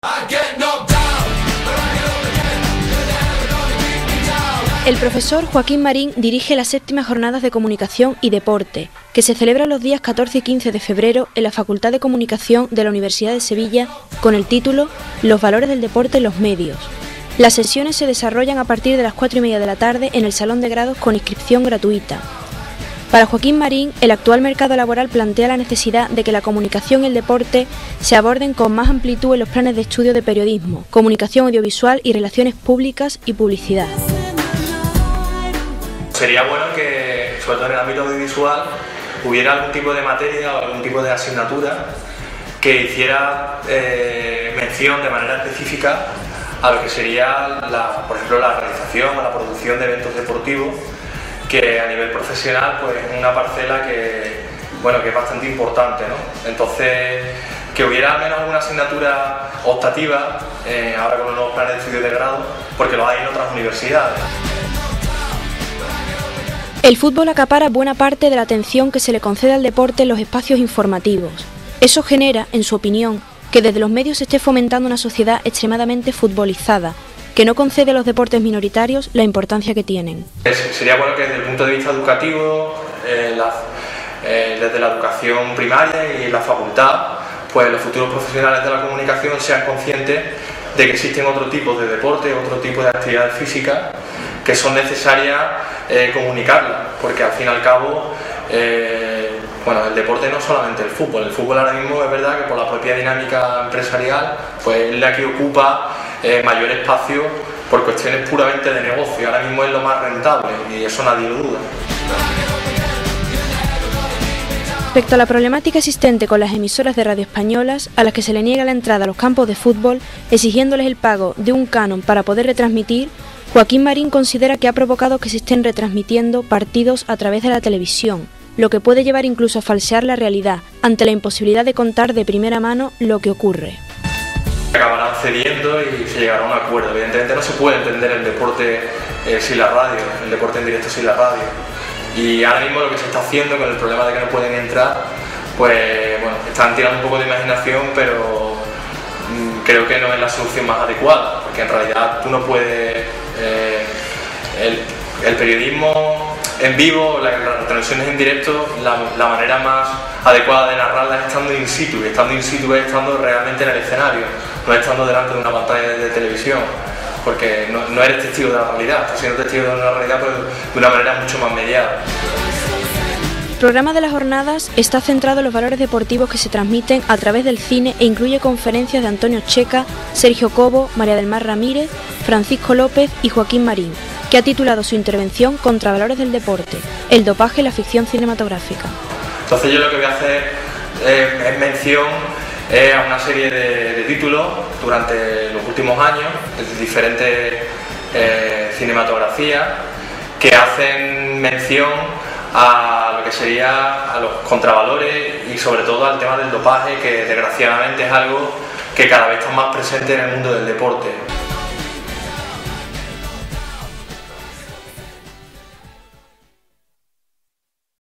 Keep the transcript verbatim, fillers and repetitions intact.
El profesor Joaquín Marín dirige las séptimas jornadas de Comunicación y Deporte, que se celebran los días catorce y quince de febrero en la Facultad de Comunicación de la Universidad de Sevilla con el título Los valores del deporte en los medios. Las sesiones se desarrollan a partir de las cuatro y media de la tarde en el Salón de Grados con inscripción gratuita. Para Joaquín Marín, el actual mercado laboral plantea la necesidad de que la comunicación y el deporte se aborden con más amplitud en los planes de estudio de periodismo, comunicación audiovisual y relaciones públicas y publicidad. Sería bueno que, sobre todo en el ámbito audiovisual, hubiera algún tipo de materia o algún tipo de asignatura que hiciera eh, mención de manera específica a lo que sería, la, por ejemplo, la realización o la producción de eventos deportivos, que a nivel profesional pues es una parcela que, bueno, que es bastante importante, ¿no? Entonces, que hubiera al menos alguna asignatura optativa, eh, ahora con los nuevos planes de estudio de grado, porque lo hay en otras universidades. El fútbol acapara buena parte de la atención que se le concede al deporte en los espacios informativos. Eso genera, en su opinión, que desde los medios se esté fomentando una sociedad extremadamente futbolizada, que no concede a los deportes minoritarios la importancia que tienen. Sería bueno que desde el punto de vista educativo, eh, la, eh, desde la educación primaria y la facultad, pues los futuros profesionales de la comunicación sean conscientes de que existen otro tipo de deportes, otro tipo de actividades físicas que son necesarias eh, comunicarlas, porque al fin y al cabo, eh, bueno, el deporte no es solamente el fútbol, el fútbol ahora mismo es verdad que por la propia dinámica empresarial, pues es la que ocupa eh, mayor espacio por cuestiones puramente de negocio, ahora mismo es lo más rentable y eso nadie lo duda. Respecto a la problemática existente con las emisoras de radio españolas, a las que se le niega la entrada a los campos de fútbol, exigiéndoles el pago de un canon para poder retransmitir, Joaquín Marín considera que ha provocado que se estén retransmitiendo partidos a través de la televisión, lo que puede llevar incluso a falsear la realidad, ante la imposibilidad de contar de primera mano lo que ocurre. Acabarán cediendo y se llegará a un acuerdo. Evidentemente no se puede entender el deporte eh, sin la radio, el deporte en directo sin la radio. Y ahora mismo lo que se está haciendo con el problema de que no pueden entrar, pues bueno, están tirando un poco de imaginación, pero mmm, creo que no es la solución más adecuada, porque en realidad tú no puedes... Eh, el, el periodismo en vivo, la, las transmisiones en directo, la, la manera más adecuada de narrarlas es estando in situ, y estando in situ es estando realmente en el escenario, no estando delante de una pantalla de, de televisión, porque no, no eres testigo de la realidad, estás siendo testigo de una realidad pero de una manera mucho más mediada. El programa de las jornadas está centrado en los valores deportivos que se transmiten a través del cine e incluye conferencias de Antonio Checa, Sergio Cobo, María del Mar Ramírez, Francisco López y Joaquín Marín, que ha titulado su intervención Contra valores del deporte, el dopaje y la ficción cinematográfica. Entonces yo lo que voy a hacer eh, es mención eh, a una serie de, de títulos durante los últimos años, de diferentes eh, cinematografías, que hacen mención a lo que sería a los contravalores y sobre todo al tema del dopaje, que desgraciadamente es algo que cada vez está más presente en el mundo del deporte.